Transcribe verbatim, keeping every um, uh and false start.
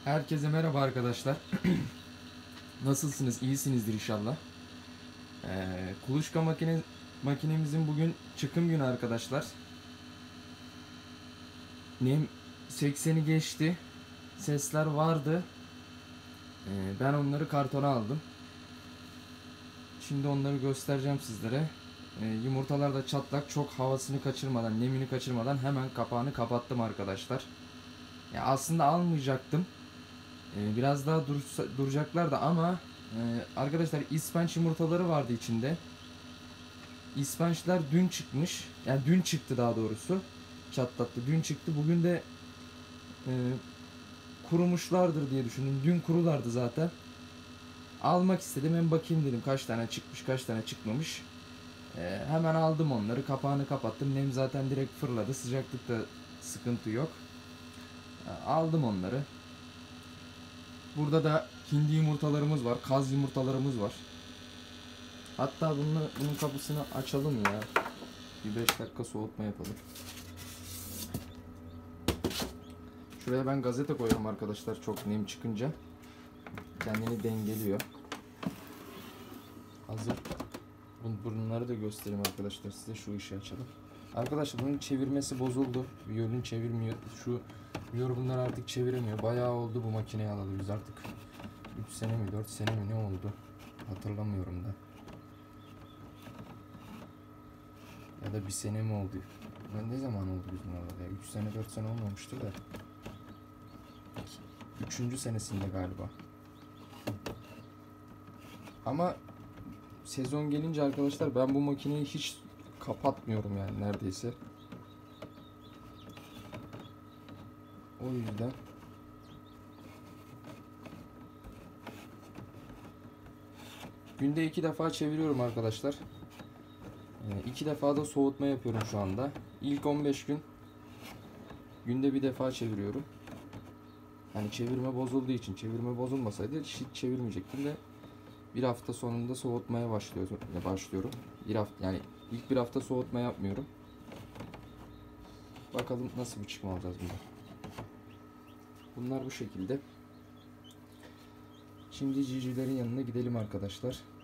Herkese merhaba arkadaşlar. Nasılsınız? İyisinizdir inşallah. Ee, kuluçka makine, makinemizin bugün çıkım günü arkadaşlar. Nem sekseni geçti. Sesler vardı. Ee, ben onları kartona aldım. Şimdi onları göstereceğim sizlere. Ee, yumurtalar da çatlak, çok havasını kaçırmadan, nemini kaçırmadan hemen kapağını kapattım arkadaşlar. Ya aslında almayacaktım. Biraz daha dur, duracaklar da ama e, arkadaşlar ispenç yumurtaları vardı içinde. İspençler dün çıkmış. Yani dün çıktı daha doğrusu. Çatlattı. Dün çıktı. Bugün de e, kurumuşlardır diye düşündüm. Dün kurulardı zaten. Almak istedim. Hem bakayım dedim kaç tane çıkmış kaç tane çıkmamış. E, hemen aldım onları. Kapağını kapattım. Nem zaten direkt fırladı. Sıcaklıkta sıkıntı yok. E, aldım onları. Burada da hindi yumurtalarımız var. Kaz yumurtalarımız var. Hatta bunu, bunun kapısını açalım ya. Bir beş dakika soğutma yapalım. Şuraya ben gazete koyuyorum arkadaşlar, çok nem çıkınca. Kendini dengeliyor. Hazır. Bunları da göstereyim arkadaşlar size. Şu ışığı açalım. Arkadaşlar bunun çevirmesi bozuldu. Viyolun çevirmiyor. Şu viyol bunlar artık çeviremiyor. Bayağı oldu bu makineyi alalı biz artık. üç sene mi dört sene mi ne oldu? Hatırlamıyorum da. Ya da bir sene mi oldu? Ben ne zaman oldu bizim orada ya? üç sene dört sene olmamıştır da. üçüncü senesinde galiba. Ama sezon gelince arkadaşlar ben bu makineyi hiç kapatmıyorum yani neredeyse. O yüzden günde iki defa çeviriyorum arkadaşlar. İki defa da soğutma yapıyorum şu anda. İlk on beş gün günde bir defa çeviriyorum. Yani çevirme bozulduğu için, çevirme bozulmasaydı hiç çevirmeyecektim de bir hafta sonunda soğutmaya başlıyorum. Başlıyorum. Bir hafta yani ilk bir hafta soğutma yapmıyorum. Bakalım nasıl bir çıkma alacağız burada. Bunlar bu şekilde. Şimdi civcivlerin yanına gidelim arkadaşlar.